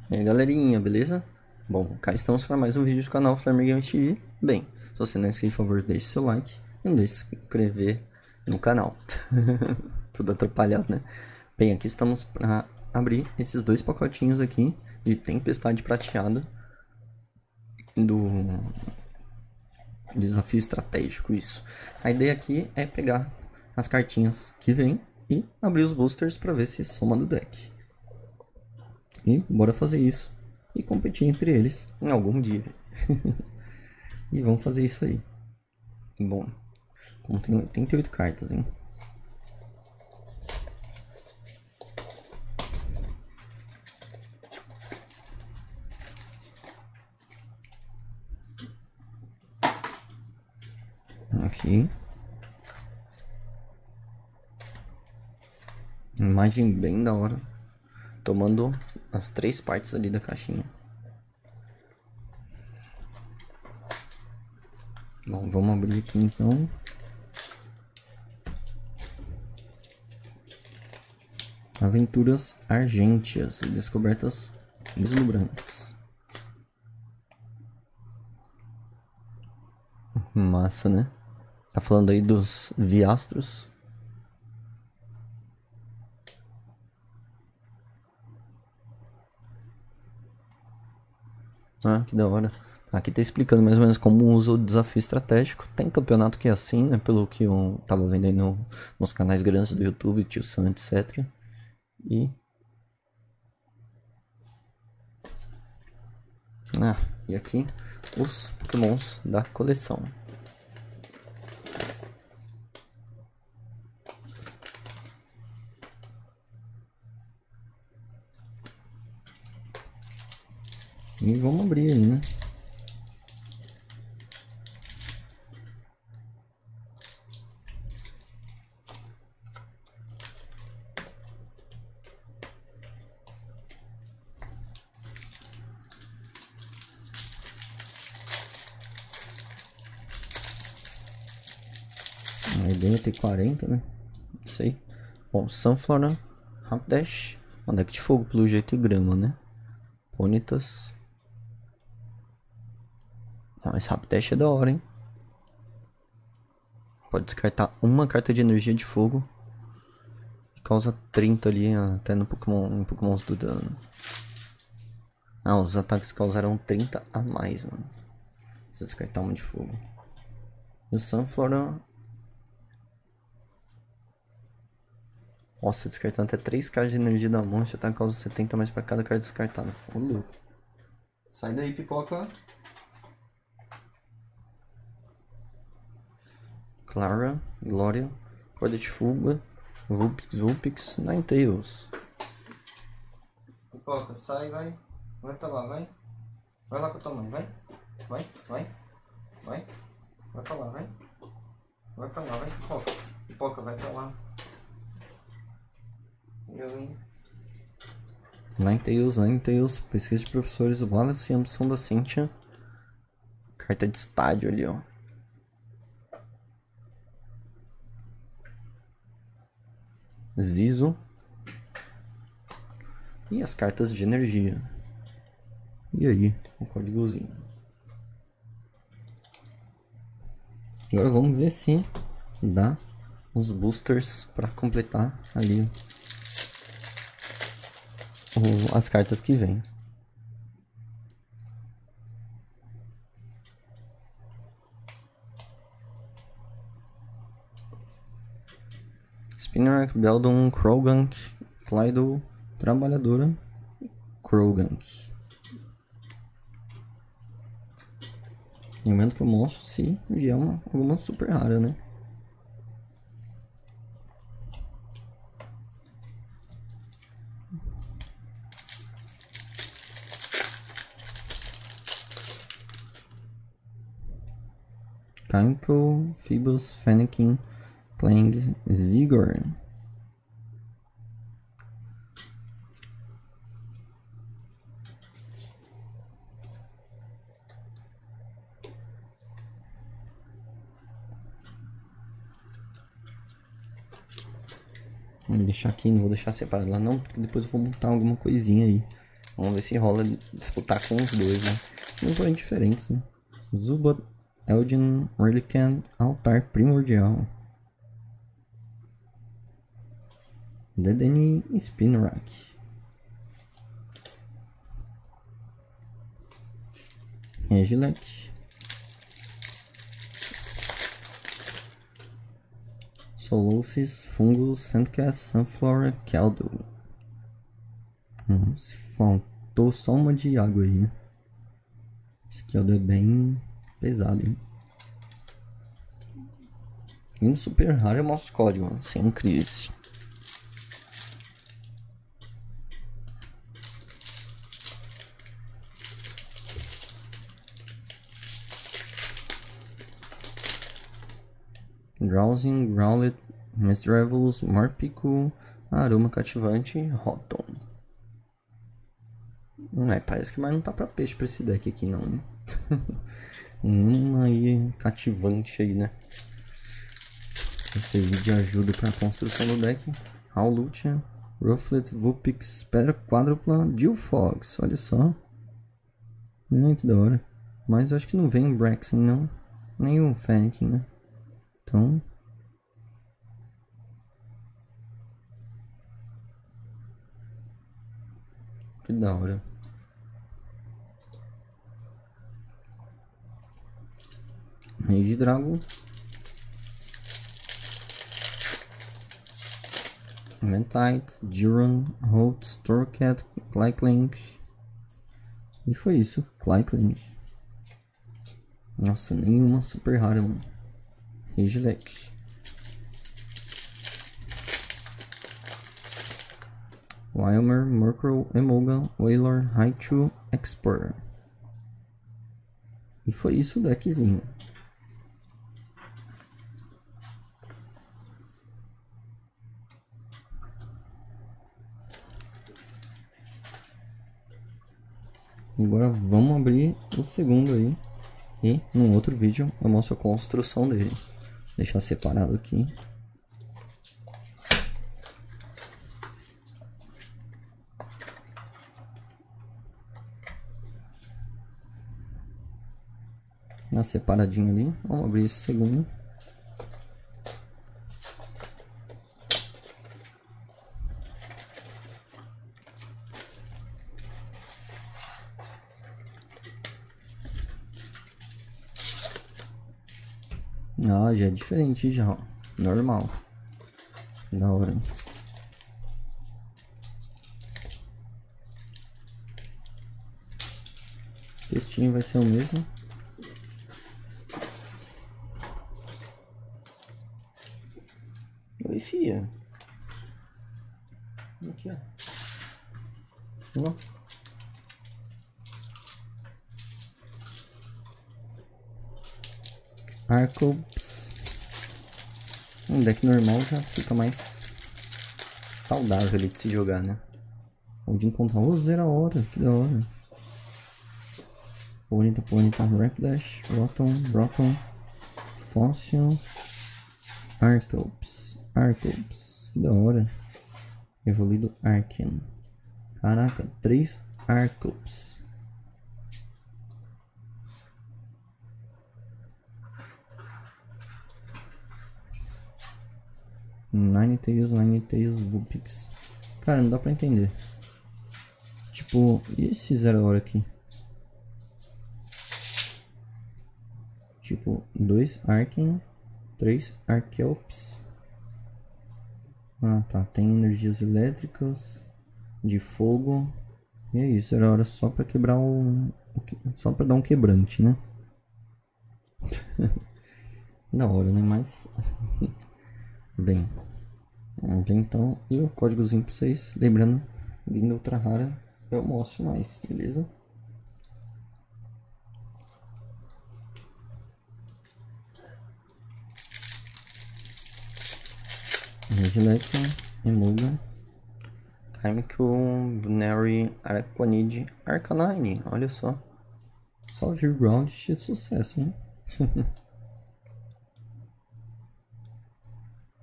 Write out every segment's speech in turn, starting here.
E aí galerinha, beleza? Bom, cá estamos para mais um vídeo do canal Flamer Games TV. Bem, se você não é inscrito, por favor, deixe seu like e não deixe de se inscrever no canal. Tudo atrapalhado, né? Bem, aqui estamos para abrir esses dois pacotinhos aqui de Tempestade Prateada do Desafio Estratégico, isso. A ideia aqui é pegar as cartinhas que vem e abrir os boosters para ver se soma do deck. E bora fazer isso e competir entre eles em algum dia. E vamos fazer isso aí. Bom, como tem 88 cartas, hein? Aqui. Imagem bem da hora. Tomando as três partes ali da caixinha. Bom, vamos abrir aqui então. Aventuras Argentias e Descobertas Deslumbrantes. Massa, né? Tá falando aí dos Viastros. Ah, que da hora. Aqui tá explicando mais ou menos como usa o desafio estratégico. Tem campeonato que é assim, né? Pelo que eu tava vendo aí nos canais grandes do YouTube, Tio Sam, etc. E... e aqui os Pokémons da coleção. E vamos abrir aí, né? A ideia é ter 40, né? Não sei. Bom, Sunflora, Rapidash, um deck de fogo pelo jeito e grama, né? Ponytas. Esse Rapidash é da hora, hein? Pode descartar uma carta de energia de fogo. Que causa 30 ali, até no Pokémon, em Pokémons do dano. Os ataques causaram 30 a mais, mano. Se eu descartar uma de fogo. E o Sunflora... Nossa, descartando até 3 cartas de energia da mão, já tá causa 70 mais pra cada carta descartada. Ô, louco. Sai daí, pipoca. Clara, Glória, Corda de Fuga, Vulpix, Ninetales. Pipoca, sai, vai. Vai pra lá, vai. Vai lá com a tua mãe, vai. Vai, vai. Vai. Vai pra lá, vai. Vai pra lá, vai, pipoca. Pipoca, vai pra lá. Ninetales, pesquisa de professores Wallace e ambição da Cynthia. Carta de estádio ali, ó. Zizo. E as cartas de energia. E aí, o códigozinho. Agora vamos ver se dá os boosters para completar ali as cartas que vem. Spinarak, Beldum, Croagunk, Clydo, Trabalhadora, Croagunk. Lembrando que eu mostro se vier alguma super rara, né? Kanko, Phoebus, Fennekin, Clang, Zigor. Vou deixar aqui, não vou deixar separado lá não, porque depois eu vou montar alguma coisinha aí. Vamos ver se rola disputar com os dois, né? Não são diferentes, né? Zubat, Elgin, Relican, Altar Primordial. Dedenne e Spinarak. Regieleki. Solosis, Fungus, Sandcast, Sunflora, Caldo. Faltou só uma de água aí, né? Esse Caldo é bem pesado, hein? E no super raro é o nosso código, sem crise. Drowsing, Growlet, Misdrevels, Morpico, Aroma Cativante, Rotom. Parece que mais não tá pra peixe pra esse deck aqui não, né? Aí cativante aí, né? Esse aí de ajuda pra construção do deck. Howlucha, Rufflet, Vulpix, Pedra Quádrupla, Dilfox, olha só. Muito da hora. Mas eu acho que não vem o Braixen não. Nem o Fennekin, né? Então... que da hora. Rage Dragon. Ventite, Duran, Holt, Storkat, Clyclink. E foi isso, Clyclink. Nossa, nenhuma super rara, mano. Regieleki. Wilmer, Murkrow, Emolga, Wailor, Raichu, Explorer. E foi isso o deckzinho. Agora vamos abrir o segundo aí. E no outro vídeo eu mostro a construção dele. Vou deixar separado aqui. Separadinho ali. Vamos abrir esse segundo. Já é diferente já, ó. Normal. Da hora. O textinho vai ser o mesmo. Oi, fia. Aqui, ó. Não. Arcops. Um deck normal já fica mais saudável ali de se jogar, né? Onde encontrar o Zeraora, que da hora. Ponyta, Rapidash, Rotom, Fossil, Arcops, que da hora. Evoluído Arken. Caraca, 3 Arcops. Ninetales, Vulpix. Cara, não dá pra entender. Tipo, e esse Zeraora aqui? Tipo, 2 Arken, 3 Arceops. Ah, tá. Tem energias elétricas, de fogo. E é isso, era hora só pra quebrar só pra dar um quebrante, né? Da hora, né? Mas... bem, vamos ver então. E o códigozinho pra vocês. Lembrando, vindo outra rara, eu mostro mais, beleza? Regieleki, Emolga, Chemical, Bunary, Araquanid, Arcanine, olha só. Só Virground de sucesso, hein?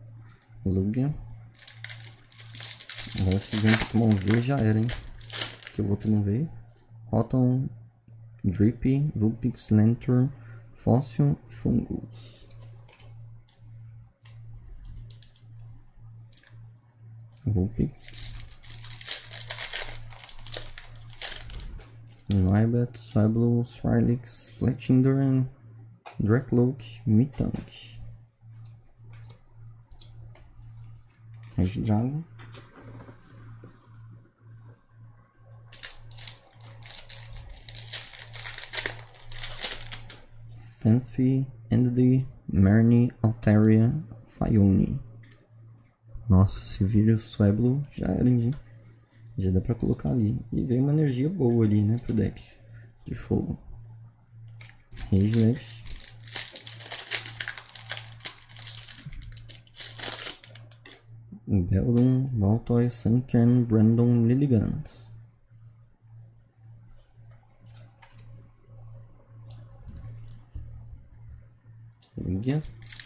Lugia. Agora se vem Pokémon V já era, hein? que o outro não veio. Rotom, Drippy, Vulpix, Lantern, Fóssil e Fungus. Vulpix, Noibat, Swablu, Swirlix, Fletchinder, Drakloak, Mitank. Regidrago. Fanfi, Endedy, Marnie, Altaria, Phione. Nossa, se vira o Swablu, já era, hein? Já dá pra colocar ali. E veio uma energia boa ali, né, pro deck de fogo. Regilex. Beldum, Baltoy, Sunkern, Brandon, Lilligant. Lugia.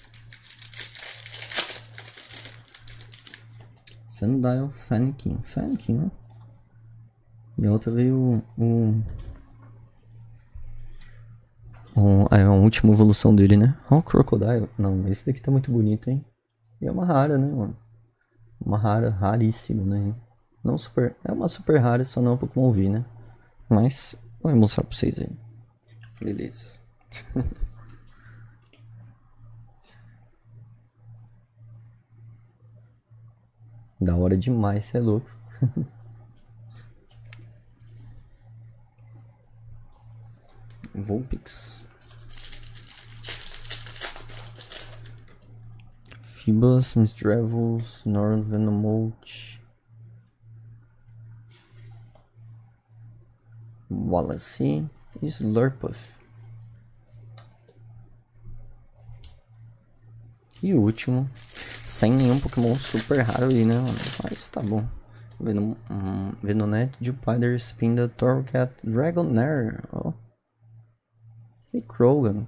Sandile, Fennekin. Fennekin, ó. E a outra veio a última evolução dele, né? Ó, o Crocodile. Não, esse daqui tá muito bonito, hein? E é uma rara, né, mano? Uma rara, raríssima, né? Não super, é uma super rara, só não Pokémon V, né? Mas, vou mostrar pra vocês aí. Beleza. Da hora demais, cê é louco. Vulpix. Fibas, Misdrevels, Norvenomote. Wallace e Slurpuff. E o último, sem nenhum Pokémon super raro ali, né, mano? Mas tá bom. Venonat, Jupiter, Spinda, Torracat, Dragonair, ó. E Croagunk.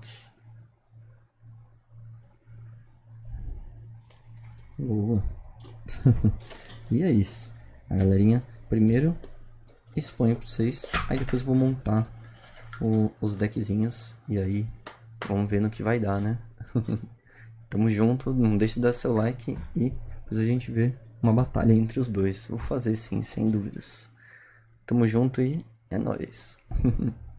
Boa. E é isso. A galerinha, primeiro exponho pra vocês, aí depois eu vou montar os deckzinhos. E aí, vamos ver no que vai dar, né? Tamo junto, não deixe de dar seu like e depois a gente vê uma batalha entre os dois. Vou fazer sim, sem dúvidas. Tamo junto e é nóis.